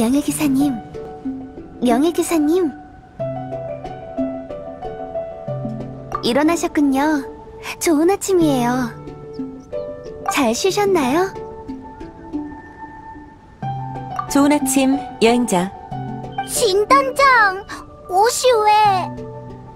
명예기사님, 명예기사님. 일어나셨군요. 좋은 아침이에요. 잘 쉬셨나요? 좋은 아침, 여행자. 진단장, 옷이 왜...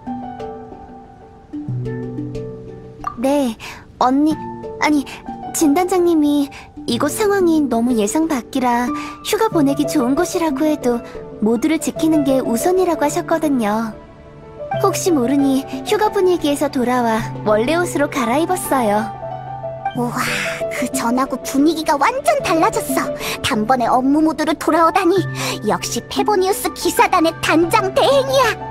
네, 언니, 아니, 진단장님이 이곳 상황이 너무 예상 밖이라 휴가 보내기 좋은 곳이라고 해도 모두를 지키는 게 우선이라고 하셨거든요. 혹시 모르니 휴가 분위기에서 돌아와 원래 옷으로 갈아입었어요. 우와, 그 전하고 분위기가 완전 달라졌어. 단번에 업무 모드로 돌아오다니. 역시 페보니우스 기사단의 단장 대행이야.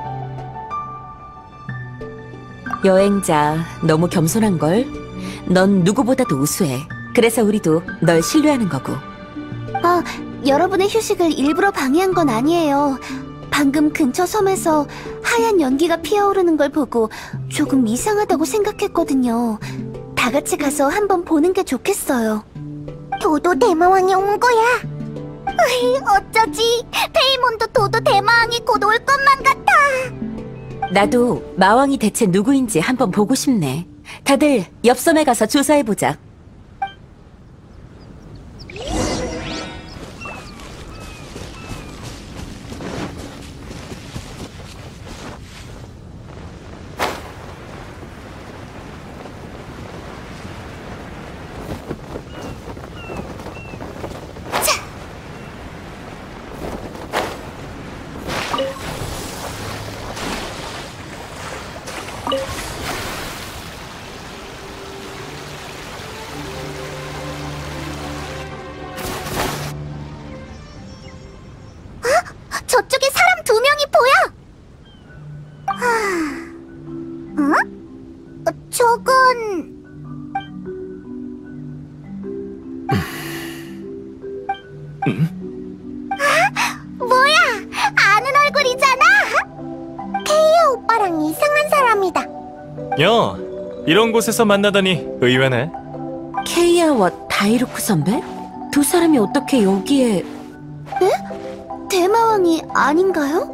여행자, 너무 겸손한걸? 넌 누구보다도 우수해. 그래서 우리도 널 신뢰하는 거고. 아, 여러분의 휴식을 일부러 방해한 건 아니에요. 방금 근처 섬에서 하얀 연기가 피어오르는 걸 보고 조금 이상하다고 생각했거든요. 다 같이 가서 한번 보는 게 좋겠어요. 도도 대마왕이 온 거야. 으이, 어쩌지? 페이몬도 도도 대마왕이 곧 올 것만 같아. 나도 마왕이 대체 누구인지 한번 보고 싶네. 다들 옆섬에 가서 조사해보자. 저쪽에 사람 2명이 보여! 응? 저건... 뭐야! 아는 얼굴이잖아! 케이아 오빠랑 이상한 사람이다. 야, 이런 곳에서 만나다니 의외네. 케이아와 다이루크 선배? 두 사람이 어떻게 여기에... 대마왕이 아닌가요?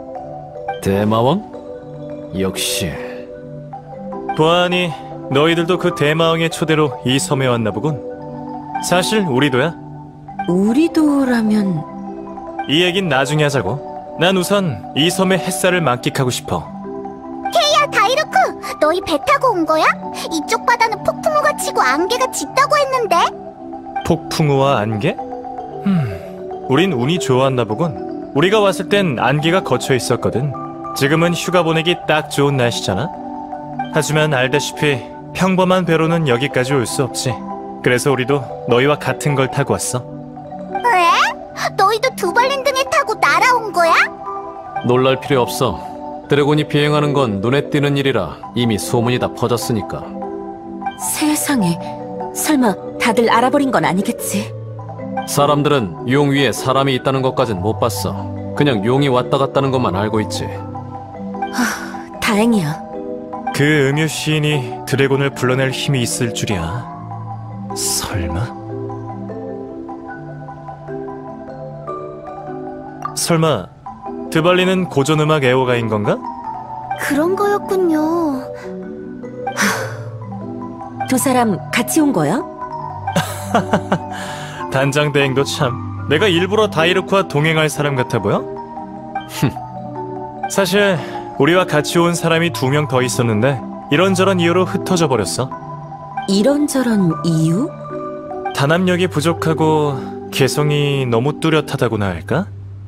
대마왕? 역시 보아하니 너희들도 그 대마왕의 초대로 이 섬에 왔나 보군. 사실 우리도야. 우리도라면... 이 얘긴 나중에 하자고. 난 우선 이 섬의 햇살을 만끽하고 싶어. 케이아, 다이루크! 너희 배 타고 온 거야? 이쪽 바다는 폭풍우가 치고 안개가 짙다고 했는데? 폭풍우와 안개? 우린 운이 좋았나 보군. 우리가 왔을 땐 안개가 걷혀 있었거든. 지금은 휴가 보내기 딱 좋은 날씨잖아. 하지만 알다시피 평범한 배로는 여기까지 올 수 없지. 그래서 우리도 너희와 같은 걸 타고 왔어. 왜? 너희도 두발린등에 타고 날아온 거야? 놀랄 필요 없어. 드래곤이 비행하는 건 눈에 띄는 일이라 이미 소문이 다 퍼졌으니까. 세상에... 설마 다들 알아버린 건 아니겠지? 사람들은 용 위에 사람이 있다는 것까진 못 봤어. 그냥 용이 왔다 갔다는 것만 알고 있지. 다행이야. 그 음유 시인이 드래곤을 불러낼 힘이 있을 줄이야. 설마 드발리는 고전음악 애호가인 건가? 그런 거였군요. 두 사람 같이 온 거야? 단장 대행도 참 내가 일부러 다이루크와 동행할 사람 같아 보여? 사실 우리와 같이 온 사람이 2명 더 있었는데 이런저런 이유로 흩어져 버렸어. 이런저런 이유? 단합력이 부족하고 개성이 너무 뚜렷하다고나 할까?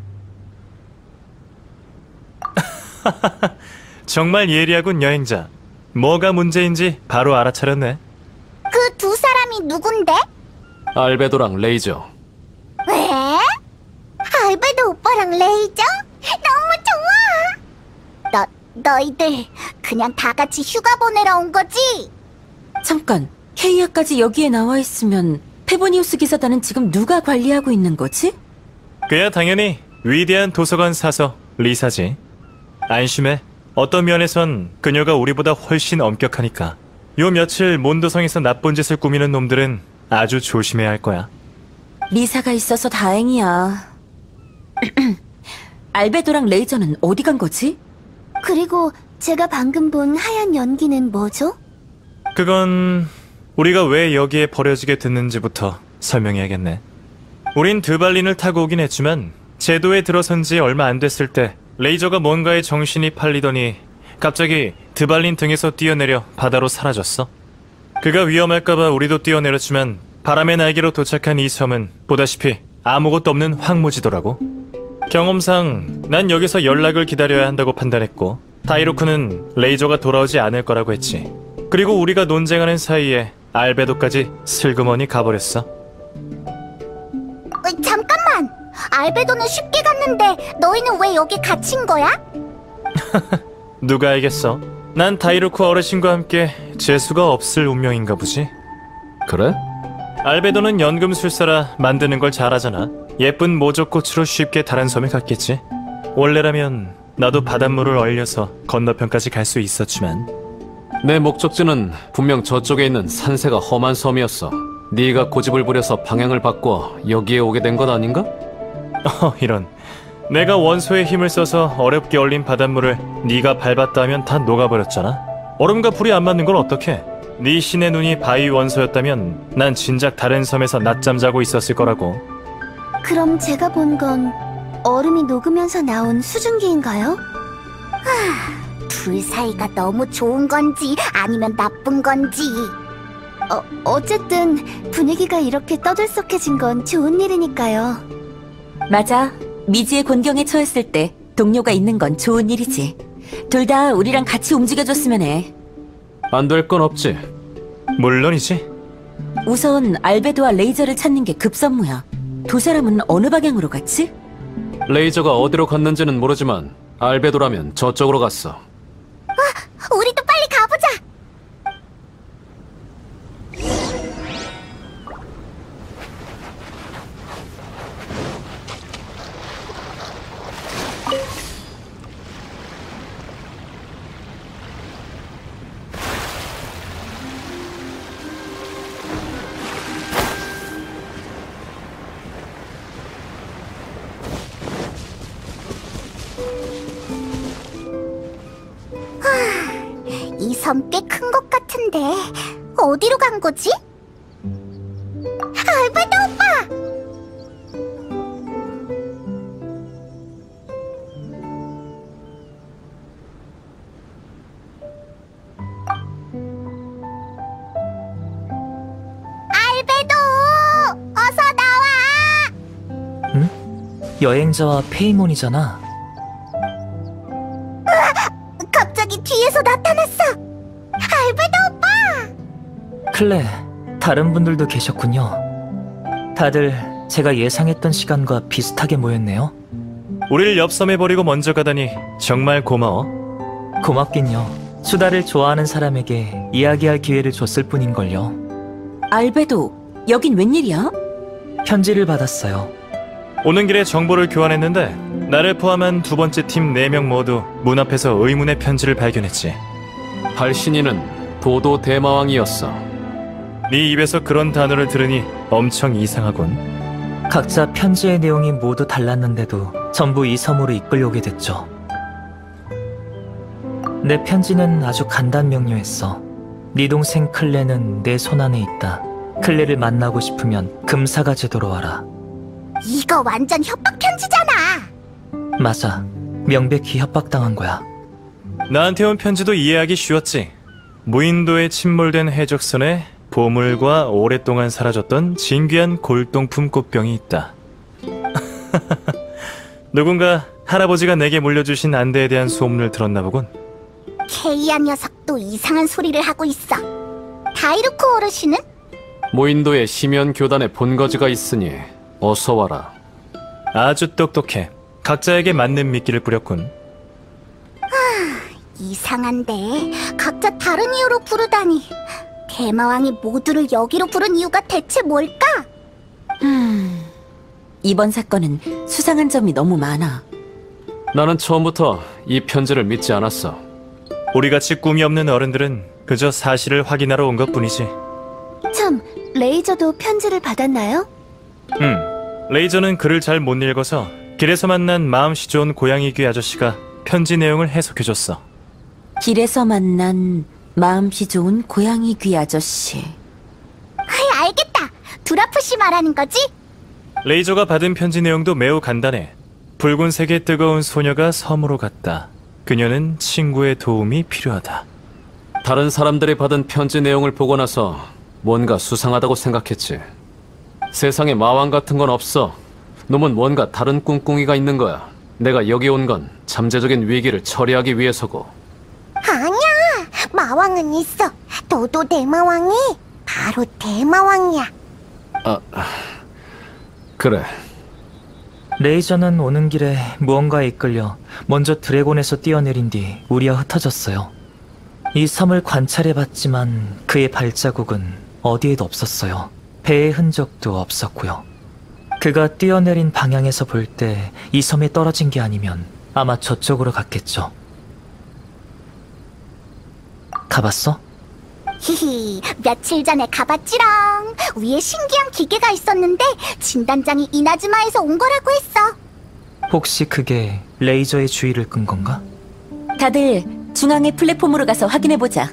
정말 예리하군 여행자. 뭐가 문제인지 바로 알아차렸네. 그 2 사람이 누군데? 알베도랑 레이저. 왜? 알베도 오빠랑 레이저? 너무 좋아! 너희들 그냥 다 같이 휴가 보내러 온 거지? 잠깐, 케이아까지 여기에 나와 있으면 페보니우스 기사단은 지금 누가 관리하고 있는 거지? 그야 당연히 위대한 도서관 사서 리사지. 안심해. 어떤 면에선 그녀가 우리보다 훨씬 엄격하니까. 요 며칠 몬도성에서 나쁜 짓을 꾸미는 놈들은 아주 조심해야 할 거야. 리사가 있어서 다행이야. 알베도랑 레이저는 어디 간 거지? 그리고 제가 방금 본 하얀 연기는 뭐죠? 그건 우리가 왜 여기에 버려지게 됐는지부터 설명해야겠네. 우린 드발린을 타고 오긴 했지만 제도에 들어선 지 얼마 안 됐을 때 레이저가 뭔가에 정신이 팔리더니 갑자기 드발린 등에서 뛰어내려 바다로 사라졌어. 그가 위험할까봐 우리도 뛰어내렸지만 바람의 날개로 도착한 이 섬은 보다시피 아무것도 없는 황무지더라고. 경험상 난 여기서 연락을 기다려야 한다고 판단했고 다이루크는 레이저가 돌아오지 않을 거라고 했지. 그리고 우리가 논쟁하는 사이에 알베도까지 슬그머니 가버렸어. 잠깐만! 알베도는 쉽게 갔는데 너희는 왜 여기 갇힌 거야? 누가 알겠어? 난 다이루크 어르신과 함께 재수가 없을 운명인가 보지. 그래? 알베도는 연금술사라 만드는 걸 잘하잖아. 예쁜 모적꽃으로 쉽게 다른 섬에 갔겠지. 원래라면 나도 바닷물을 얼려서 건너편까지 갈 수 있었지만 내 목적지는 분명 저쪽에 있는 산세가 험한 섬이었어. 네가 고집을 부려서 방향을 바꿔 여기에 오게 된 건 아닌가? 이런. 내가 원소의 힘을 써서 어렵게 얼린 바닷물을 네가 밟았다 하면 다 녹아버렸잖아. 얼음과 불이 안 맞는 걸 어떡해. 네 신의 눈이 바위 원소였다면 난 진작 다른 섬에서 낮잠 자고 있었을 거라고. 그럼 제가 본 건 얼음이 녹으면서 나온 수증기인가요? 둘 사이가 너무 좋은 건지 아니면 나쁜 건지. 어쨌든 분위기가 이렇게 떠들썩해진 건 좋은 일이니까요. 맞아. 미지의 곤경에 처했을 때 동료가 있는 건 좋은 일이지. 둘 다 우리랑 같이 움직여줬으면 해. 안 될 건 없지. 물론이지. 우선 알베도와 레이저를 찾는 게 급선무야. 두 사람은 어느 방향으로 갔지? 레이저가 어디로 갔는지는 모르지만 알베도라면 저쪽으로 갔어. 우리도 빨리 가보자! 이 섬 꽤 큰 것 같은데 어디로 간 거지? 알베도 오빠! 알베도! 어서 나와! 여행자와 페이몬이잖아. 갑자기 뒤에서 나타났어! 알베도 오빠! 클레, 다른 분들도 계셨군요. 다들 제가 예상했던 시간과 비슷하게 모였네요. 우릴 옆섬에 버리고 먼저 가다니 정말 고마워. 고맙긴요. 수다를 좋아하는 사람에게 이야기할 기회를 줬을 뿐인걸요. 알베도, 여긴 웬일이야? 편지를 받았어요. 오는 길에 정보를 교환했는데 나를 포함한 두 번째 팀 4명 모두 문 앞에서 의문의 편지를 발견했지. 발신인은 도도 대마왕이었어. 네 입에서 그런 단어를 들으니 엄청 이상하군. 각자 편지의 내용이 모두 달랐는데도 전부 이 섬으로 이끌려오게 됐죠. 내 편지는 아주 간단 명료했어. 네 동생 클레는 내 손안에 있다. 클레를 만나고 싶으면 금사가 제도로 와라. 이거 완전 협박 편지잖아! 맞아. 명백히 협박당한 거야. 나한테 온 편지도 이해하기 쉬웠지. 무인도에 침몰된 해적선에 보물과 오랫동안 사라졌던 진귀한 골동품 꽃병이 있다. 누군가 할아버지가 내게 물려주신 안대에 대한 소문을 들었나 보군. 케이아 녀석도 이상한 소리를 하고 있어. 다이루코 어르신은? 무인도에 심연 교단의 본거지가 있으니 어서 와라. 아주 똑똑해. 각자에게 맞는 미끼를 뿌렸군. 이상한데 각자 다른 이유로 부르다니. 대마왕이 모두를 여기로 부른 이유가 대체 뭘까? 이번 사건은 수상한 점이 너무 많아. 나는 처음부터 이 편지를 믿지 않았어. 우리같이 꿈이 없는 어른들은 그저 사실을 확인하러 온 것뿐이지. 참, 레이저도 편지를 받았나요? 레이저는 글을 잘 못 읽어서 길에서 만난 마음씨 좋은 고양이 귀 아저씨가 편지 내용을 해석해줬어. 길에서 만난 마음씨 좋은 고양이 귀 아저씨. 알겠다. 두라프 씨 말하는 거지? 레이저가 받은 편지 내용도 매우 간단해. 붉은색의 뜨거운 소녀가 섬으로 갔다. 그녀는 친구의 도움이 필요하다. 다른 사람들이 받은 편지 내용을 보고 나서 뭔가 수상하다고 생각했지. 세상에 마왕 같은 건 없어. 놈은 뭔가 다른 꿍꿍이가 있는 거야. 내가 여기 온 건 잠재적인 위기를 처리하기 위해서고. 아니야. 마왕은 있어. 너도 대마왕이 바로 대마왕이야. 그래. 레이저는 오는 길에 무언가에 이끌려 먼저 드래곤에서 뛰어내린 뒤 우리와 흩어졌어요. 이 섬을 관찰해봤지만 그의 발자국은 어디에도 없었어요. 배의 흔적도 없었고요. 그가 뛰어내린 방향에서 볼 때 이 섬에 떨어진 게 아니면 아마 저쪽으로 갔겠죠. 가봤어? 히히, 며칠 전에 가봤지롱. 위에 신기한 기계가 있었는데 진단장이 이나즈마에서 온 거라고 했어. 혹시 그게 레이저의 주의를 끈 건가? 다들 중앙의 플랫폼으로 가서 확인해보자.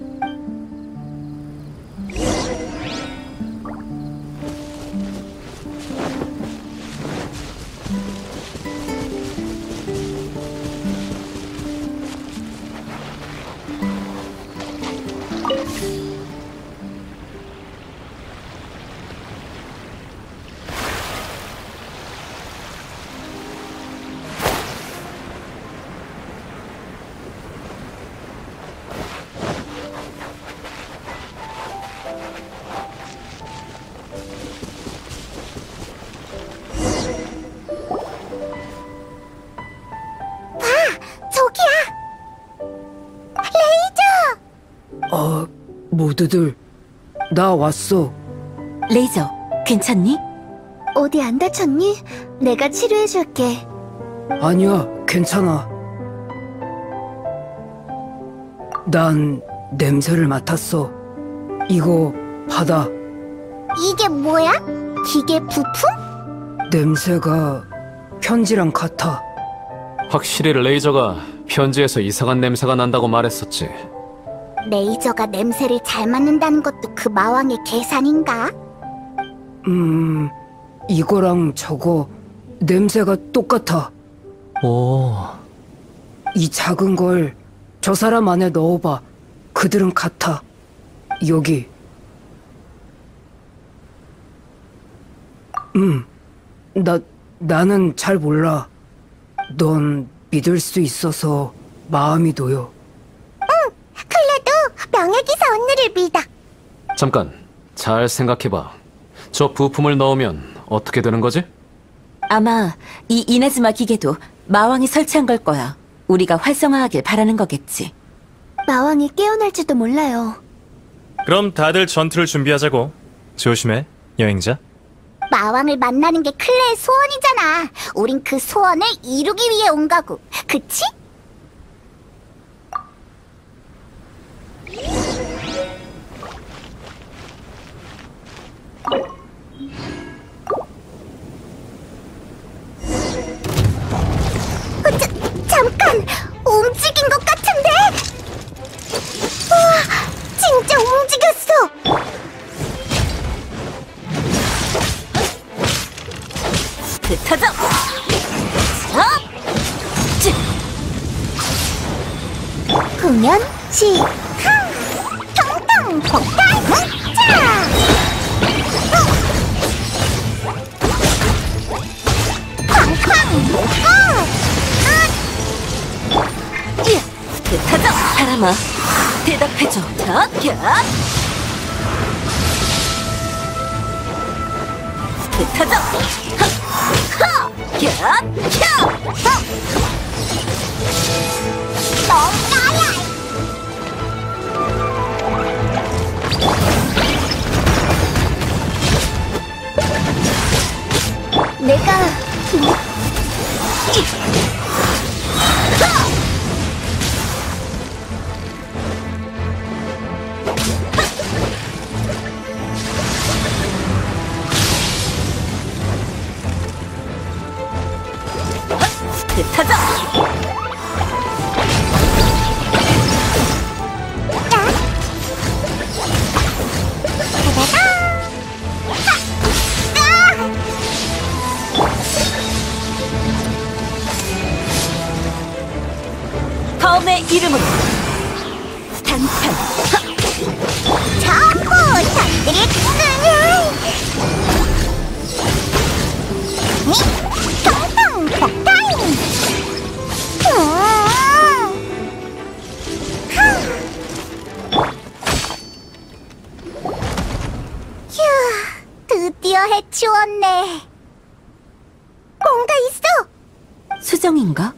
저기야. 레이저. 모두들 나 왔어. 레이저, 괜찮니? 어디 안 다쳤니? 내가 치료해줄게. 아니야, 괜찮아. 난 냄새를 맡았어. 이거 받아. 이게 뭐야? 기계 부품? 냄새가 편지랑 같아. 확실히 레이저가 편지에서 이상한 냄새가 난다고 말했었지. 레이저가 냄새를 잘 맡는다는 것도 그 마왕의 계산인가? 이거랑 저거 냄새가 똑같아. 오, 이 작은 걸 저 사람 안에 넣어봐. 그들은 같아. 여기. 나는 잘 몰라. 넌 믿을 수 있어서 마음이 놓여. 클레도 명예기사 언니를 믿어. 잠깐, 잘 생각해봐. 저 부품을 넣으면 어떻게 되는 거지? 아마 이 이나즈마 기계도 마왕이 설치한 걸 거야. 우리가 활성화하길 바라는 거겠지. 마왕이 깨어날지도 몰라요. 그럼 다들 전투를 준비하자고. 조심해, 여행자. 마왕을 만나는 게 클레의 소원이잖아. 우린 그 소원을 이루기 위해 온 거고. 그치? 잠깐! 움직인 것 같은데? 우와! 진짜 움직였어! 흩어져! 공연 시작! 통통 폭탄 자! 쾅쾅! 흩어져! 사람아, 대답해줘. 곁! 흩어져! 너무나야! 내가 가자! 다음의 이름은 단탄. 자꾸 터뜨리겠으냐. 통통 폭탄. 휴, 드디어 해치웠네. 뭔가 있어. 수정인가?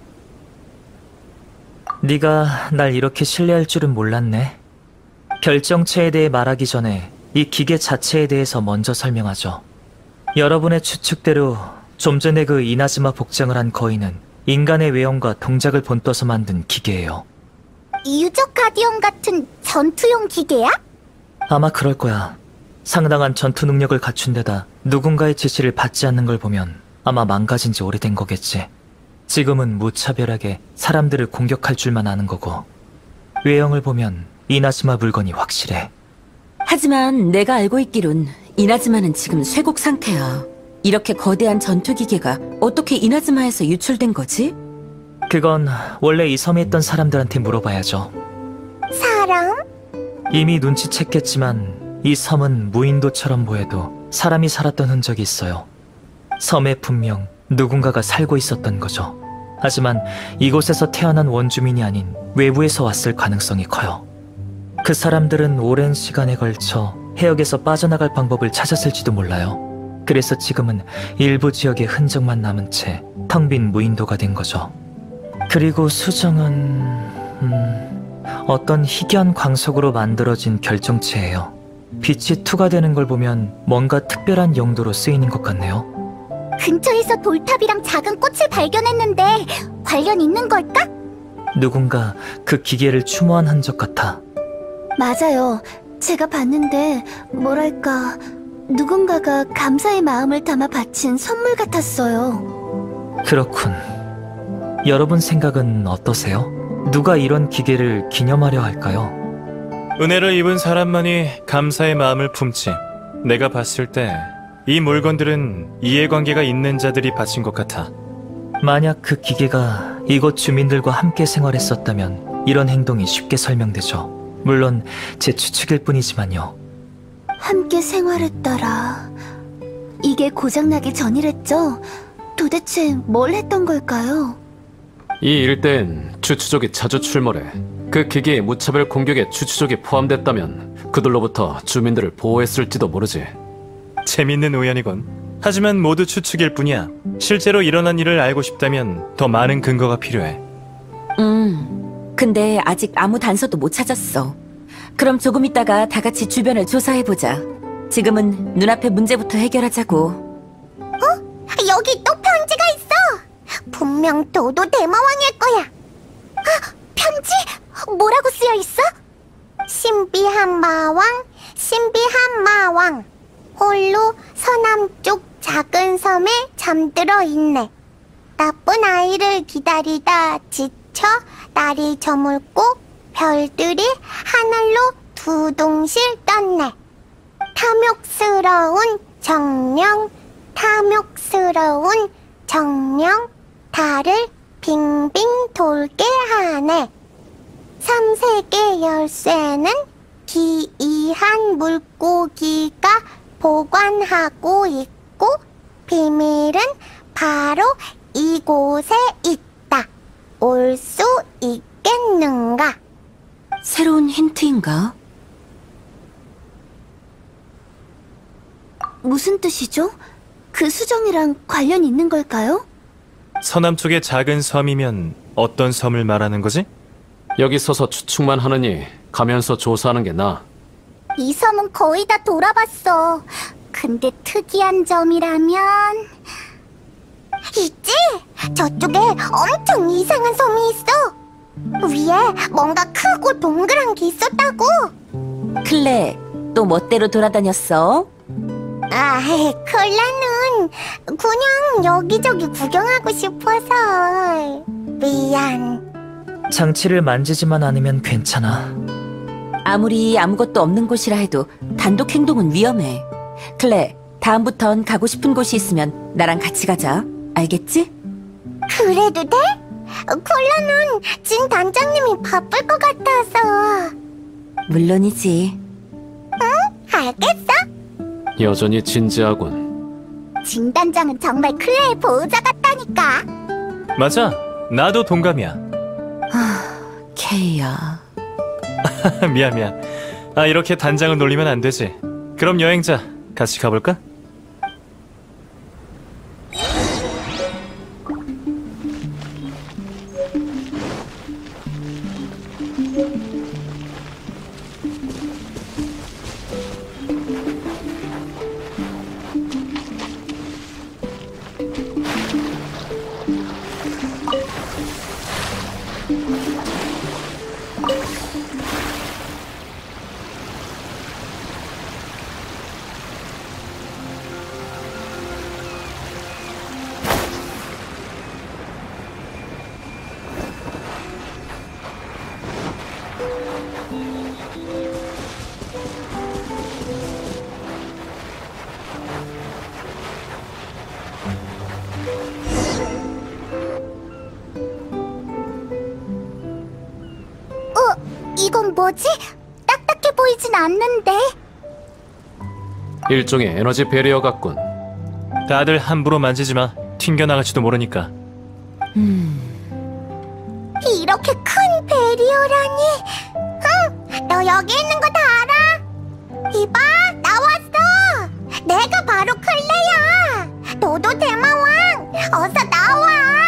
네가 날 이렇게 신뢰할 줄은 몰랐네. 결정체에 대해 말하기 전에 이 기계 자체에 대해서 먼저 설명하죠. 여러분의 추측대로 좀 전에 그 이나즈마 복장을 한 거인은 인간의 외형과 동작을 본떠서 만든 기계예요. 유적 가디언 같은 전투용 기계야? 아마 그럴 거야. 상당한 전투 능력을 갖춘 데다 누군가의 지시를 받지 않는 걸 보면 아마 망가진 지 오래된 거겠지. 지금은 무차별하게 사람들을 공격할 줄만 아는 거고, 외형을 보면 이나즈마 물건이 확실해. 하지만 내가 알고 있기론 이나즈마는 지금 쇠곡 상태야. 이렇게 거대한 전투기계가 어떻게 이나즈마에서 유출된 거지? 그건 원래 이 섬에 있던 사람들한테 물어봐야죠. 사람? 이미 눈치챘겠지만 이 섬은 무인도처럼 보여도 사람이 살았던 흔적이 있어요. 섬에 분명 누군가가 살고 있었던 거죠. 하지만 이곳에서 태어난 원주민이 아닌 외부에서 왔을 가능성이 커요. 그 사람들은 오랜 시간에 걸쳐 해역에서 빠져나갈 방법을 찾았을지도 몰라요. 그래서 지금은 일부 지역의 흔적만 남은 채 텅 빈 무인도가 된 거죠. 그리고 수정은 어떤 희귀한 광석으로 만들어진 결정체예요. 빛이 투과되는 걸 보면 뭔가 특별한 용도로 쓰이는 것 같네요. 근처에서 돌탑이랑 작은 꽃을 발견했는데 관련 있는 걸까? 누군가 그 기계를 추모한 흔적 같아. 맞아요. 제가 봤는데 뭐랄까 누군가가 감사의 마음을 담아 바친 선물 같았어요. 그렇군. 여러분 생각은 어떠세요? 누가 이런 기계를 기념하려 할까요? 은혜를 입은 사람만이 감사의 마음을 품지. 내가 봤을 때 이 물건들은 이해관계가 있는 자들이 바친 것 같아. 만약 그 기계가 이곳 주민들과 함께 생활했었다면 이런 행동이 쉽게 설명되죠. 물론 제 추측일 뿐이지만요. 함께 생활했더라. 이게 고장나기 전이랬죠? 도대체 뭘 했던 걸까요? 이 일대엔 추추족이 자주 출몰해. 그 기계의 무차별 공격에 추추족이 포함됐다면 그들로부터 주민들을 보호했을지도 모르지. 재밌는 우연이군. 하지만 모두 추측일 뿐이야. 실제로 일어난 일을 알고 싶다면 더 많은 근거가 필요해. 근데 아직 아무 단서도 못 찾았어. 그럼 조금 있다가 다 같이 주변을 조사해보자. 지금은 눈앞의 문제부터 해결하자고. 여기 또 편지가 있어. 분명 도도 대마왕일 거야. 편지? 뭐라고 쓰여 있어? 신비한 마왕, 신비한 마왕. 홀로 서남쪽 작은 섬에 잠들어 있네. 나쁜 아이를 기다리다 지쳐 날이 저물고 별들이 하늘로 두둥실 떴네. 탐욕스러운 정령, 탐욕스러운 정령, 달을 빙빙 돌게 하네. 3세계 열쇠는 기이한 물고기가 보관하고 있고 비밀은 바로 이곳에 있다. 올 수 있겠는가? 새로운 힌트인가? 무슨 뜻이죠? 그 수정이랑 관련 있는 걸까요? 서남쪽의 작은 섬이면 어떤 섬을 말하는 거지? 여기 서서 추측만 하느니 가면서 조사하는 게 나아. 이 섬은 거의 다 돌아봤어. 근데 특이한 점이라면 있지? 저쪽에 엄청 이상한 섬이 있어. 위에 뭔가 크고 동그란 게 있었다고. 클레, 또 멋대로 돌아다녔어? 아, 콜라는 그냥 여기저기 구경하고 싶어서. 미안. 장치를 만지지만 않으면 괜찮아. 아무리 아무것도 없는 곳이라 해도 단독 행동은 위험해. 클레, 다음부턴 가고 싶은 곳이 있으면 나랑 같이 가자. 알겠지? 그래도 돼? 콜라는 진 단장님이 바쁠 것 같아서. 물론이지. 알겠어? 여전히 진지하군. 진 단장은 정말 클레의 보호자 같다니까. 맞아. 나도 동감이야. 케이야. 미안. 아, 이렇게 단장을 놀리면 안 되지. 그럼 여행자, 같이 가볼까? 이건 뭐지? 딱딱해 보이진 않는데. 일종의 에너지 배리어 같군. 다들 함부로 만지지 마. 튕겨나갈지도 모르니까. 이렇게 큰 베리어라니. 너 여기 있는 거 다 알아? 이봐, 나왔어. 내가 바로 클레야. 너도 대마왕. 어서 나와.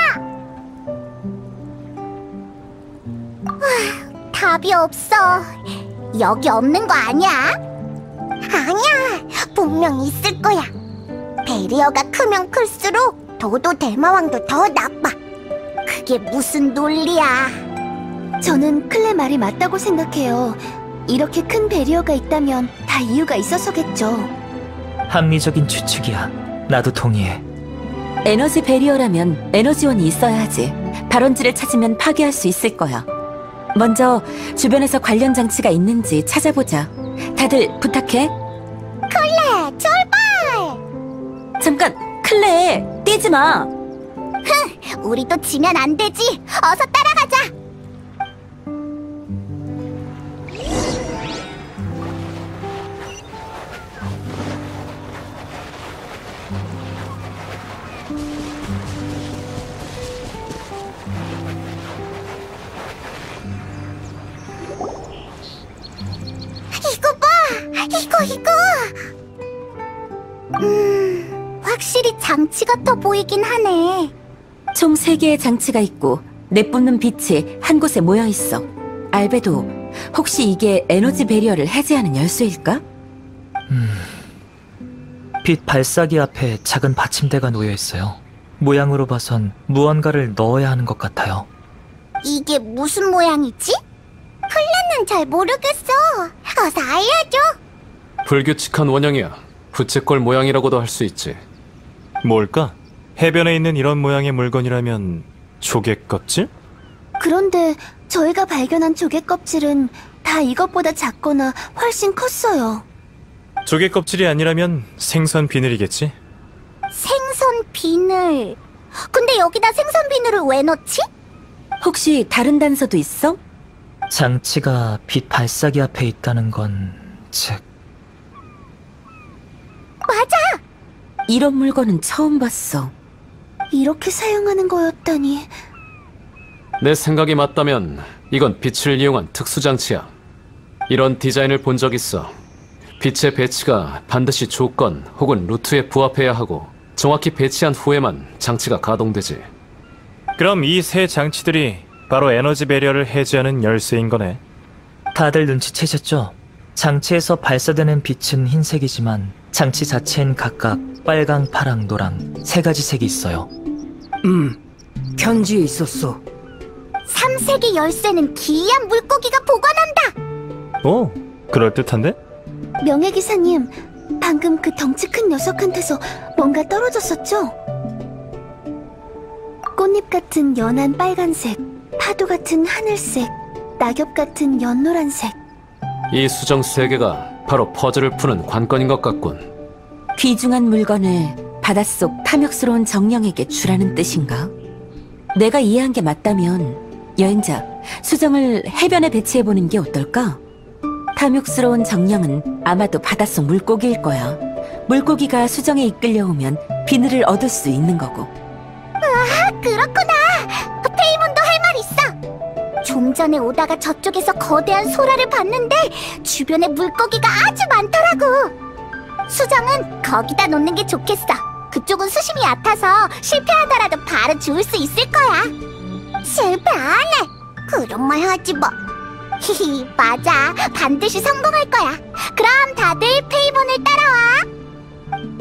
답이 없어. 여기 없는 거 아니야? 아니야, 분명 있을 거야. 베리어가 크면 클수록 도도 대마왕도 더 나빠. 그게 무슨 논리야? 저는 클레 말이 맞다고 생각해요. 이렇게 큰 배리어가 있다면 다 이유가 있어서겠죠. 합리적인 추측이야. 나도 동의해. 에너지 배리어라면 에너지원이 있어야 하지. 발원지를 찾으면 파괴할 수 있을 거야. 먼저 주변에서 관련 장치가 있는지 찾아보자. 다들 부탁해. 클레, 출발! 잠깐, 클레, 뛰지 마. 우리도 지면 안 되지. 어서 따라가자. 이거 봐! 이거! 확실히 장치 같아 보이긴 하네. 총 3개의 장치가 있고 내뿜는 빛이 한 곳에 모여 있어. 알베도, 혹시 이게 에너지 배리어를 해제하는 열쇠일까? 빛 발사기 앞에 작은 받침대가 놓여 있어요. 모양으로 봐선 무언가를 넣어야 하는 것 같아요. 이게 무슨 모양이지? 클레는 잘 모르겠어. 어서 알려줘. 불규칙한 원형이야. 부채꼴 모양이라고도 할 수 있지. 뭘까? 해변에 있는 이런 모양의 물건이라면 조개 껍질? 그런데 저희가 발견한 조개 껍질은 다 이것보다 작거나 훨씬 컸어요. 조개 껍질이 아니라면 생선 비늘이겠지? 생선 비늘. 근데 여기다 생선 비늘을 왜 넣지? 혹시 다른 단서도 있어? 장치가 빛 발사기 앞에 있다는 건, 즉, 맞아. 이런 물건은 처음 봤어. 이렇게 사용하는 거였다니. 내 생각이 맞다면 이건 빛을 이용한 특수장치야. 이런 디자인을 본 적 있어. 빛의 배치가 반드시 조건 혹은 루트에 부합해야 하고 정확히 배치한 후에만 장치가 가동되지. 그럼 이 세 장치들이 바로 에너지 배리어를 해제하는 열쇠인 거네. 다들 눈치채셨죠? 장치에서 발사되는 빛은 흰색이지만 장치 자체엔 각각 빨강, 파랑, 노랑 3가지 색이 있어요. 편지에 있었어. 3세기 열쇠는 기이한 물고기가 보관한다. 오, 그럴듯한데? 명예기사님, 방금 그 덩치 큰 녀석한테서 뭔가 떨어졌었죠? 꽃잎 같은 연한 빨간색, 파도 같은 하늘색, 낙엽 같은 연노란색. 이 수정 세 개가 바로 퍼즐을 푸는 관건인 것 같군. 귀중한 물건을 바닷속 탐욕스러운 정령에게 주라는 뜻인가? 내가 이해한 게 맞다면 여행자, 수정을 해변에 배치해보는 게 어떨까? 탐욕스러운 정령은 아마도 바닷속 물고기일 거야. 물고기가 수정에 이끌려오면 비늘을 얻을 수 있는 거고. 그렇구나. 페이몬도 할 말 있어. 좀 전에 오다가 저쪽에서 거대한 소라를 봤는데 주변에 물고기가 아주 많더라고. 수정은 거기다 놓는 게 좋겠어. 그쪽은 수심이 얕아서 실패하더라도 바로 주울 수 있을 거야. 실패 안 해. 그런 말 하지 마. 히히, 맞아. 반드시 성공할 거야. 그럼 다들 페이몬을 따라와.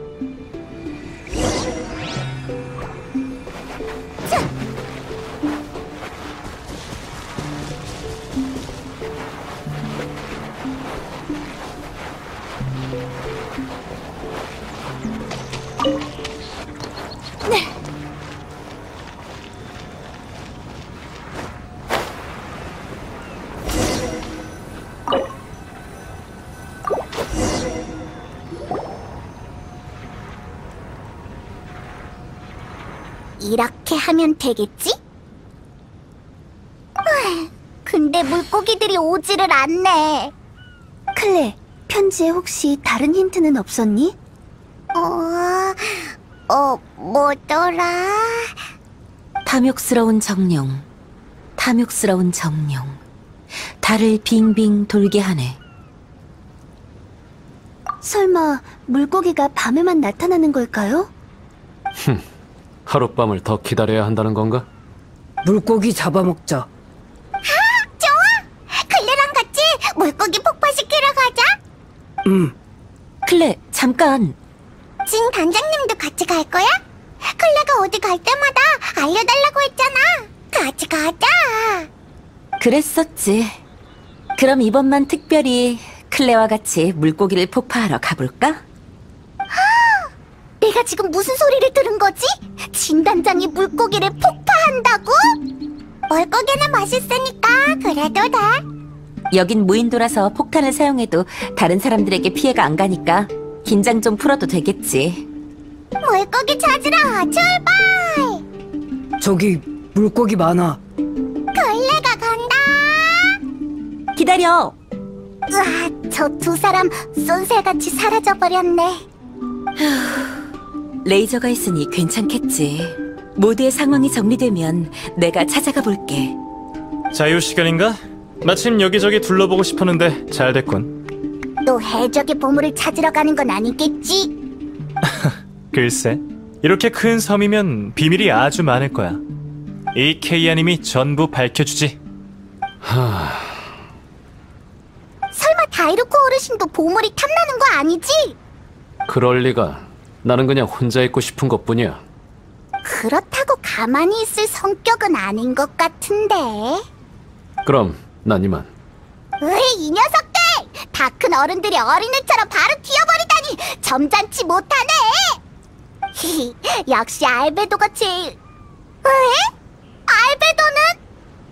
이렇게 하면 되겠지? 근데 물고기들이 오지를 않네. 클레, 편지에 혹시 다른 힌트는 없었니? 뭐더라? 탐욕스러운 정령, 탐욕스러운 정령. 달을 빙빙 돌게 하네. 설마 물고기가 밤에만 나타나는 걸까요? 하룻밤을 더 기다려야 한다는 건가? 물고기 잡아먹자. 클레랑 같이 물고기 폭파시키러 가자. 클레, 잠깐. 진 단장님도 같이 갈 거야? 클레가 어디 갈 때마다 알려달라고 했잖아. 같이 가자. 그랬었지. 그럼 이번만 특별히 클레와 같이 물고기를 폭파하러 가볼까? 내가 지금 무슨 소리를 들은 거지? 진단장이 물고기를 폭파한다고? 물고기는 맛있으니까 그래도 돼. 여긴 무인도라서 폭탄을 사용해도 다른 사람들에게 피해가 안 가니까 긴장 좀 풀어도 되겠지. 물고기 찾으러 출발! 저기 물고기 많아. 클레가 간다! 기다려! 으아, 저 두 사람 쏜새같이 사라져버렸네. 레이저가 있으니 괜찮겠지. 모두의 상황이 정리되면 내가 찾아가 볼게. 자유 시간인가? 마침 여기저기 둘러보고 싶었는데 잘 됐군. 또 해적의 보물을 찾으러 가는 건 아니겠지? 글쎄, 이렇게 큰 섬이면 비밀이 아주 많을 거야. 이 케이아님이 전부 밝혀주지. 설마 다이루코 어르신도 보물이 탐나는 거 아니지? 그럴 리가. 나는 그냥 혼자 있고 싶은 것뿐이야. 그렇다고 가만히 있을 성격은 아닌 것 같은데. 그럼 난 이만. 으이, 이 녀석들! 다 큰 어른들이 어린애처럼 바로 튀어버리다니 점잖지 못하네! 히히, 역시 알베도가 제일... 왜? 알베도는?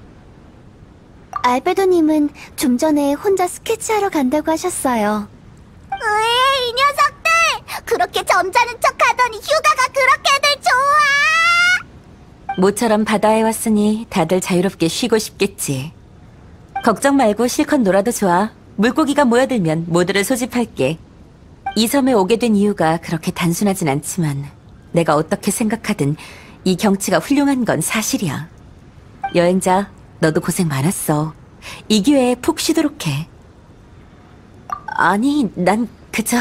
알베도님은 좀 전에 혼자 스케치하러 간다고 하셨어요. 으이, 이 녀석들! 그렇게 점잖은 척하더니 휴가가 그렇게들 좋아! 모처럼 바다에 왔으니 다들 자유롭게 쉬고 싶겠지. 걱정 말고 실컷 놀아도 좋아. 물고기가 모여들면 모두를 소집할게. 이 섬에 오게 된 이유가 그렇게 단순하진 않지만 내가 어떻게 생각하든 이 경치가 훌륭한 건 사실이야. 여행자, 너도 고생 많았어. 이 기회에 푹 쉬도록 해. 아니, 난 그저...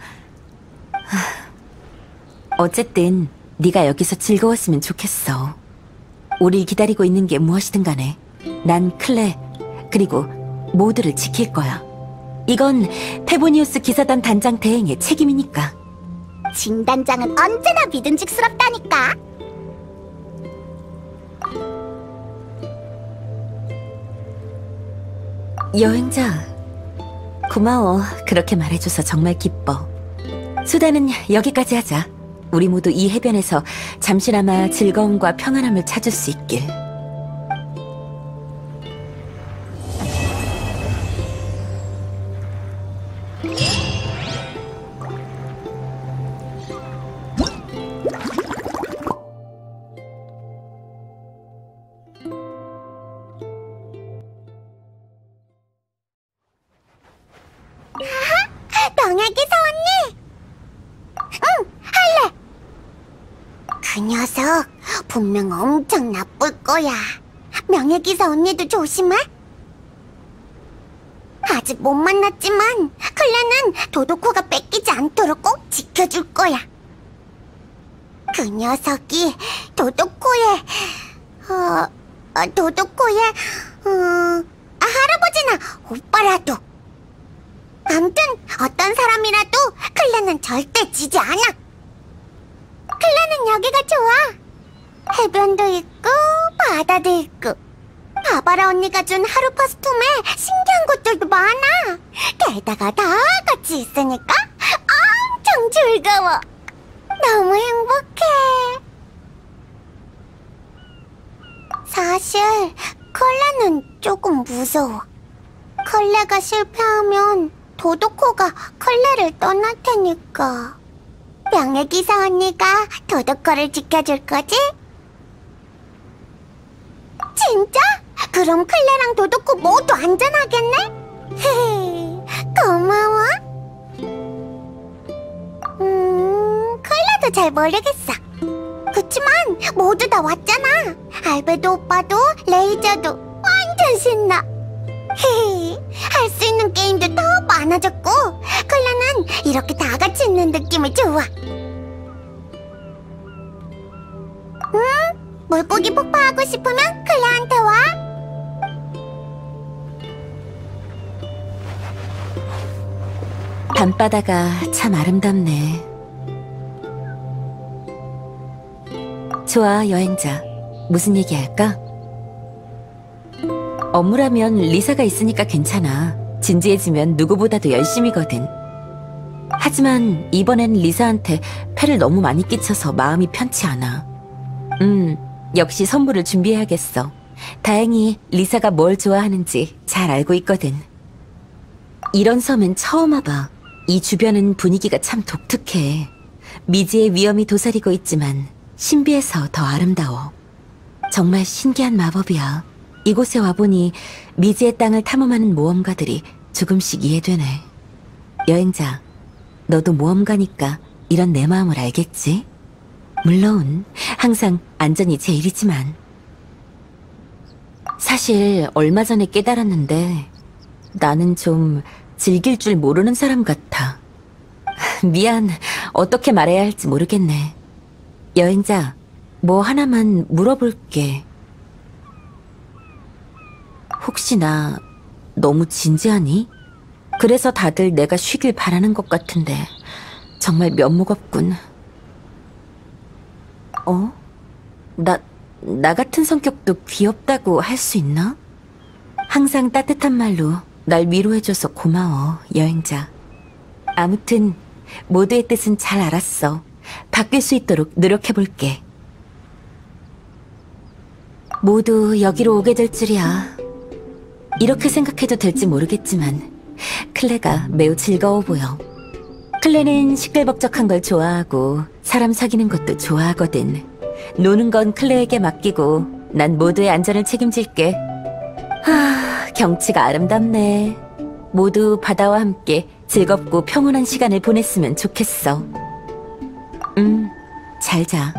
어쨌든 네가 여기서 즐거웠으면 좋겠어. 우릴 기다리고 있는 게 무엇이든 간에 난 클레 그리고 모두를 지킬 거야. 이건 페보니우스 기사단 단장 대행의 책임이니까. 진단장은 언제나 믿음직스럽다니까. 여행자, 고마워. 그렇게 말해줘서 정말 기뻐. 수다는 여기까지 하자. 우리 모두 이 해변에서 잠시나마 즐거움과 평안함을 찾을 수 있길. 명예기사 언니! 응, 할래! 그 녀석 분명 엄청 나쁠 거야. 명예기사 언니도 조심해. 아직 못 만났지만 클레는 도도코가 뺏기지 않도록 꼭 지켜줄 거야. 그 녀석이 도도코의 할아버지나 오빠라도. 암튼 어떤 사람이라도 클레는 절대 지지 않아. 클레는 여기가 좋아. 해변도 있고 바다도 있고 바바라 언니가 준 하루파스톰에 신기한 것들도 많아. 게다가 다 같이 있으니까 엄청 즐거워. 너무 행복해. 사실 클레는 조금 무서워. 클레가 실패하면 도도코가 클레를 떠날 테니까. 명예기사 언니가 도도코를 지켜줄 거지? 진짜? 그럼 클레랑 도도코 모두 안전하겠네? 고마워. 클레도 잘 모르겠어. 그치만 모두 다 왔잖아. 알베도 오빠도 레이저도 완전 신나. 할 수 있는 게임도 더 많아졌고 클레는 이렇게 다 같이 있는 느낌이 좋아. 물고기 폭파하고 싶으면 클레한테 와. 밤바다가 참 아름답네. 좋아, 여행자. 무슨 얘기할까? 업무라면 리사가 있으니까 괜찮아. 진지해지면 누구보다도 열심이거든. 하지만 이번엔 리사한테 패를 너무 많이 끼쳐서 마음이 편치 않아. 역시 선물을 준비해야겠어. 다행히 리사가 뭘 좋아하는지 잘 알고 있거든. 이런 섬은 처음 와봐. 이 주변은 분위기가 참 독특해. 미지의 위험이 도사리고 있지만 신비해서 더 아름다워. 정말 신기한 마법이야. 이곳에 와보니 미지의 땅을 탐험하는 모험가들이 조금씩 이해되네. 여행자, 너도 모험가니까 이런 내 마음을 알겠지? 물론 항상 안전이 제일이지만. 사실 얼마 전에 깨달았는데 나는 좀 즐길 줄 모르는 사람 같아. 미안, 어떻게 말해야 할지 모르겠네. 여행자, 뭐 하나만 물어볼게. 혹시 나 너무 진지하니? 그래서 다들 내가 쉬길 바라는 것 같은데 정말 면목 없군. 나 같은 성격도 귀엽다고 할 수 있나? 항상 따뜻한 말로 날 위로해줘서 고마워, 여행자. 아무튼 모두의 뜻은 잘 알았어. 바뀔 수 있도록 노력해볼게. 모두 여기로 오게 될 줄이야. 이렇게 생각해도 될지 모르겠지만 클레가 매우 즐거워 보여. 클레는 시끌벅적한 걸 좋아하고 사람 사귀는 것도 좋아하거든. 노는 건 클레에게 맡기고 난 모두의 안전을 책임질게. 경치가 아름답네. 모두 바다와 함께 즐겁고 평온한 시간을 보냈으면 좋겠어. 잘 자.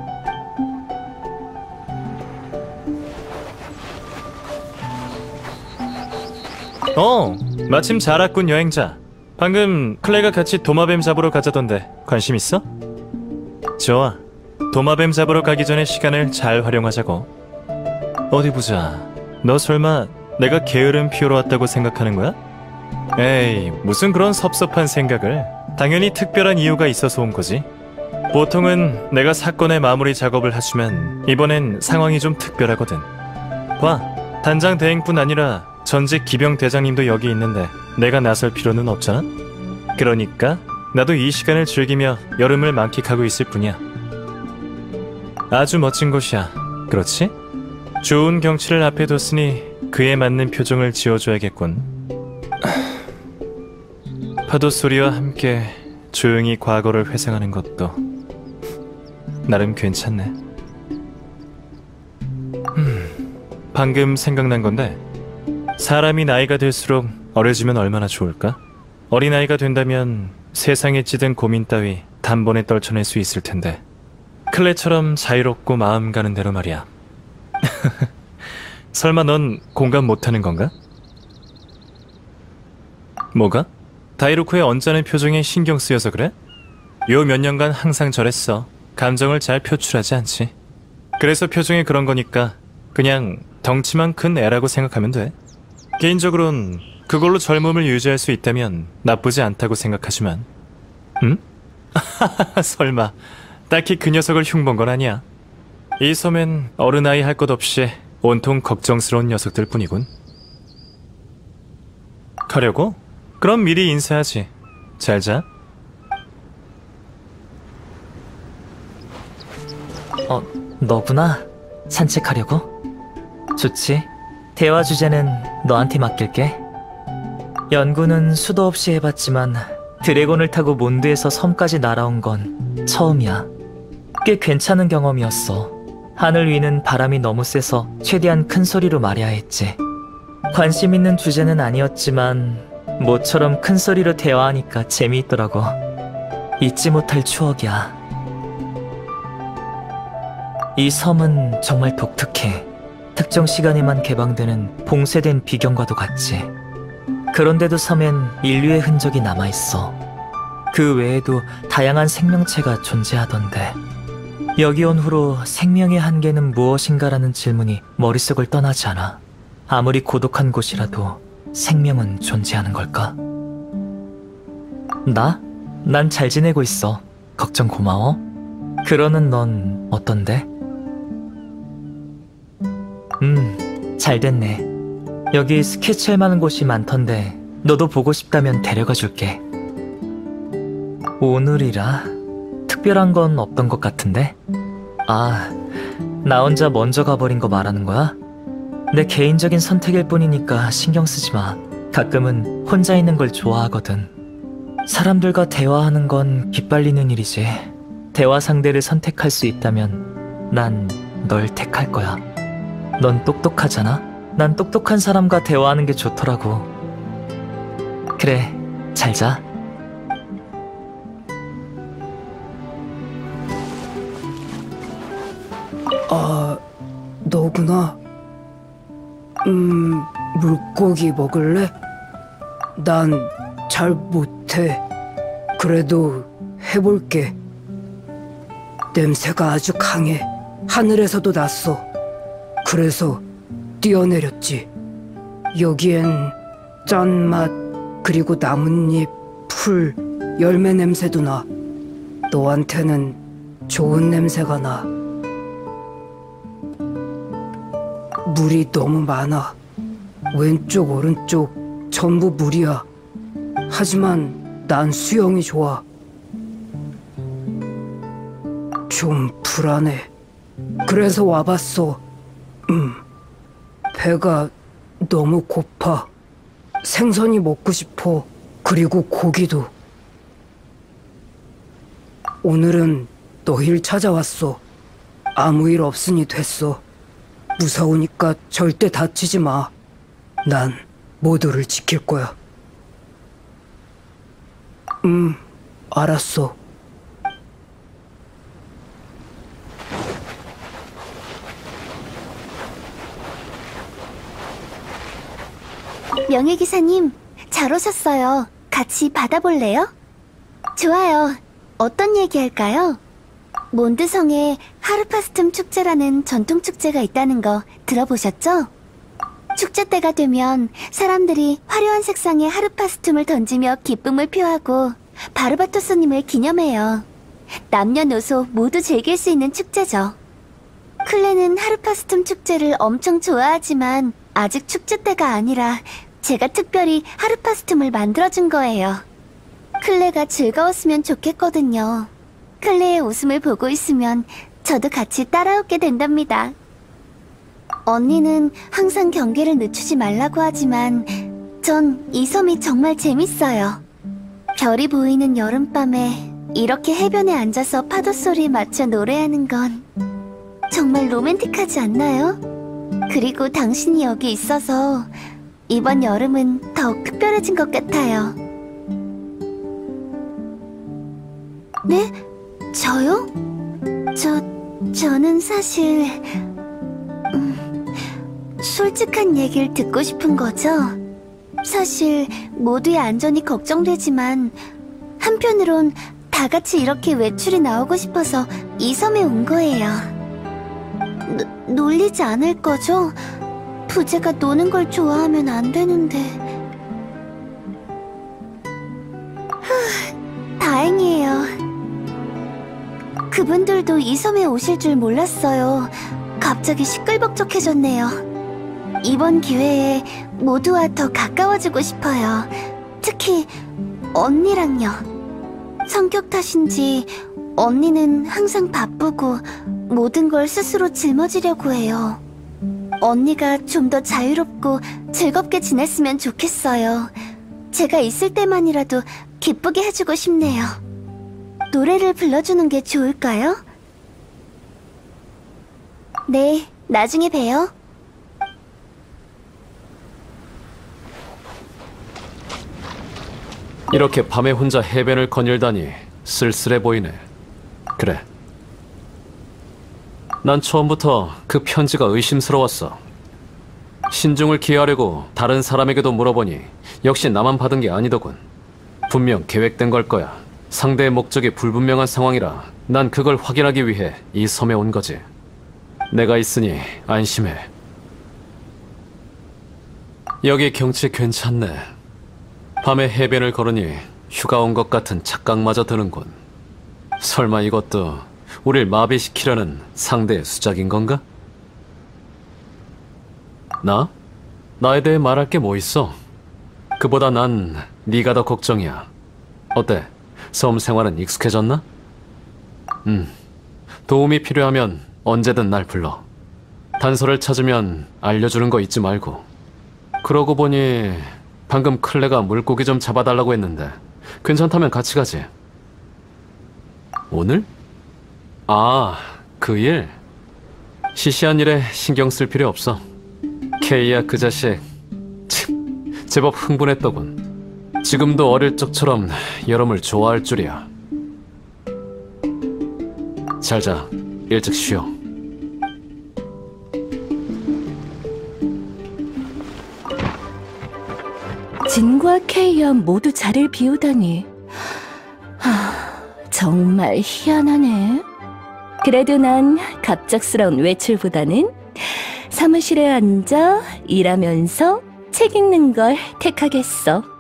마침 잘 왔군, 여행자. 방금 클레가 같이 도마뱀 잡으러 가자던데 관심 있어? 좋아. 도마뱀 잡으러 가기 전에 시간을 잘 활용하자고. 어디 보자. 너 설마 내가 게으름 피우러 왔다고 생각하는 거야? 에이, 무슨 그런 섭섭한 생각을. 당연히 특별한 이유가 있어서 온 거지. 보통은 내가 사건의 마무리 작업을 해주면 이번엔 상황이 좀 특별하거든. 봐, 단장 대행뿐 아니라 전직 기병 대장님도 여기 있는데 내가 나설 필요는 없잖아? 그러니까 나도 이 시간을 즐기며 여름을 만끽하고 있을 뿐이야. 아주 멋진 곳이야. 그렇지? 좋은 경치를 앞에 뒀으니 그에 맞는 표정을 지어줘야겠군. 파도 소리와 함께 조용히 과거를 회상하는 것도 나름 괜찮네. 방금 생각난 건데 사람이 나이가 들수록 어려지면 얼마나 좋을까? 어린아이가 된다면 세상에 찌든 고민 따위 단번에 떨쳐낼 수 있을 텐데 클레처럼 자유롭고 마음 가는 대로 말이야. 설마 넌 공감 못하는 건가? 뭐가? 다이루코의 언짢은 표정에 신경 쓰여서 그래? 요 몇 년간 항상 저랬어. 감정을 잘 표출하지 않지. 그래서 표정이 그런 거니까 그냥 덩치만 큰 애라고 생각하면 돼. 개인적으론 그걸로 젊음을 유지할 수 있다면 나쁘지 않다고 생각하지만. 응? 설마 딱히 그 녀석을 흉본 건 아니야. 이 섬엔 어른아이 할 것 없이 온통 걱정스러운 녀석들 뿐이군. 가려고? 그럼 미리 인사하지. 잘 자. 너구나. 산책하려고? 좋지. 대화 주제는 너한테 맡길게. 연구는 수도 없이 해봤지만 드래곤을 타고 몬드에서 섬까지 날아온 건 처음이야. 꽤 괜찮은 경험이었어. 하늘 위는 바람이 너무 세서 최대한 큰 소리로 말해야 했지. 관심 있는 주제는 아니었지만 모처럼 큰 소리로 대화하니까 재미있더라고. 잊지 못할 추억이야. 이 섬은 정말 독특해. 특정 시간에만 개방되는 봉쇄된 비경과도 같지. 그런데도 섬엔 인류의 흔적이 남아있어. 그 외에도 다양한 생명체가 존재하던데 여기 온 후로 생명의 한계는 무엇인가라는 질문이 머릿속을 떠나지 않아. 아무리 고독한 곳이라도 생명은 존재하는 걸까? 나? 난 잘 지내고 있어. 걱정 고마워. 그러는 넌 어떤데? 잘 됐네. 여기 스케치할 만한 곳이 많던데 너도 보고 싶다면 데려가 줄게. 오늘이라 특별한 건 없던 것 같은데? 아, 나 혼자 먼저 가버린 거 말하는 거야? 내 개인적인 선택일 뿐이니까 신경 쓰지 마. 가끔은 혼자 있는 걸 좋아하거든. 사람들과 대화하는 건 기빨리는 일이지. 대화 상대를 선택할 수 있다면 난 널 택할 거야. 넌 똑똑하잖아? 난 똑똑한 사람과 대화하는 게 좋더라고. 그래, 잘 자. 아, 너구나. 물고기 먹을래? 난 잘 못해. 그래도 해볼게. 냄새가 아주 강해. 하늘에서도 났어. 그래서 뛰어내렸지. 여기엔 짠맛, 그리고 나뭇잎, 풀, 열매 냄새도 나. 너한테는 좋은 냄새가 나. 물이 너무 많아. 왼쪽, 오른쪽 전부 물이야. 하지만 난 수영이 좋아. 좀 불안해. 그래서 와봤어. 배가 너무 고파. 생선이 먹고 싶어. 그리고 고기도. 오늘은 너희를 찾아왔어. 아무 일 없으니 됐어. 무서우니까 절대 다치지 마. 난 모두를 지킬 거야. 알았어. 명예기사님, 잘 오셨어요. 같이 받아볼래요? 좋아요. 어떤 얘기 할까요? 몬드성에 하르파스툼 축제라는 전통 축제가 있다는 거 들어보셨죠? 축제 때가 되면 사람들이 화려한 색상의 하르파스툼을 던지며 기쁨을 표하고 바르바토스님을 기념해요. 남녀노소 모두 즐길 수 있는 축제죠. 클레는 하르파스툼 축제를 엄청 좋아하지만 아직 축제 때가 아니라 제가 특별히 하르파스툼을 만들어준 거예요. 클레가 즐거웠으면 좋겠거든요. 클레의 웃음을 보고 있으면 저도 같이 따라웃게 된답니다. 언니는 항상 경계를 늦추지 말라고 하지만 전 이 섬이 정말 재밌어요. 별이 보이는 여름밤에 이렇게 해변에 앉아서 파도 소리에 맞춰 노래하는 건 정말 로맨틱하지 않나요? 그리고 당신이 여기 있어서 이번 여름은 더욱 특별해진 것 같아요. 네? 저요? 저는 사실 솔직한 얘기를 듣고 싶은 거죠? 사실 모두의 안전이 걱정되지만 한편으론 다 같이 이렇게 외출이 나오고 싶어서 이 섬에 온 거예요. 놀리지 않을 거죠? 부제가 노는 걸 좋아하면 안 되는데. 다행이에요. 그분들도 이 섬에 오실 줄 몰랐어요. 갑자기 시끌벅적해졌네요. 이번 기회에 모두와 더 가까워지고 싶어요. 특히 언니랑요. 성격 탓인지 언니는 항상 바쁘고 모든 걸 스스로 짊어지려고 해요. 언니가 좀 더 자유롭고 즐겁게 지냈으면 좋겠어요. 제가 있을 때만이라도 기쁘게 해주고 싶네요. 노래를 불러주는 게 좋을까요? 네, 나중에 봬요. 이렇게 밤에 혼자 해변을 거닐다니 쓸쓸해 보이네. 그래. 난 처음부터 그 편지가 의심스러웠어. 신중을 기하려고 다른 사람에게도 물어보니 역시 나만 받은 게 아니더군. 분명 계획된 걸 거야. 상대의 목적이 불분명한 상황이라 난 그걸 확인하기 위해 이 섬에 온 거지. 내가 있으니 안심해. 여기 경치 괜찮네. 밤에 해변을 걸으니 휴가 온 것 같은 착각마저 드는군. 설마 이것도 우릴 마비시키려는 상대의 수작인 건가? 나? 나에 대해 말할 게 뭐 있어? 그보다 난 네가 더 걱정이야. 어때? 섬 생활은 익숙해졌나? 도움이 필요하면 언제든 날 불러. 단서를 찾으면 알려주는 거 잊지 말고. 그러고 보니 방금 클레가 물고기 좀 잡아달라고 했는데 괜찮다면 같이 가지. 오늘? 아, 그 일? 시시한 일에 신경 쓸 필요 없어. 케이야 그 자식 참, 제법 흥분했더군. 지금도 어릴 적처럼 여름을 좋아할 줄이야. 잘 자, 일찍 쉬어. 진과 케이야 모두 자리를 비우다니. 정말 희한하네. 그래도 난 갑작스러운 외출보다는 사무실에 앉아 일하면서 책 읽는 걸 택하겠어.